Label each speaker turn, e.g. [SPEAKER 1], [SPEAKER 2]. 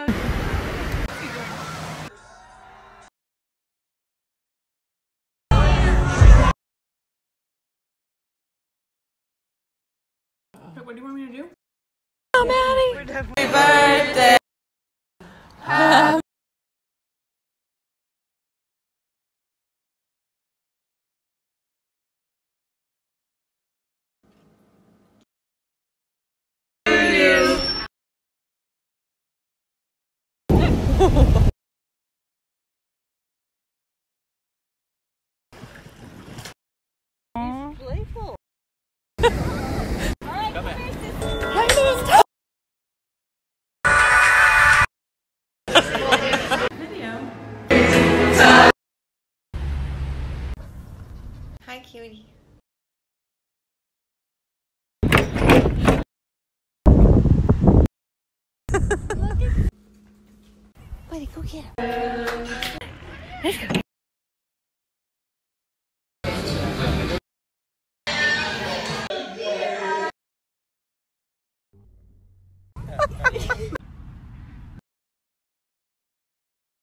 [SPEAKER 1] What do you want me to do?
[SPEAKER 2] Oh, Maddie! Happy birthday!
[SPEAKER 3] He's playful.
[SPEAKER 2] Alright, come here.
[SPEAKER 3] Hi, cutie. Buddy, go get him. Let's go.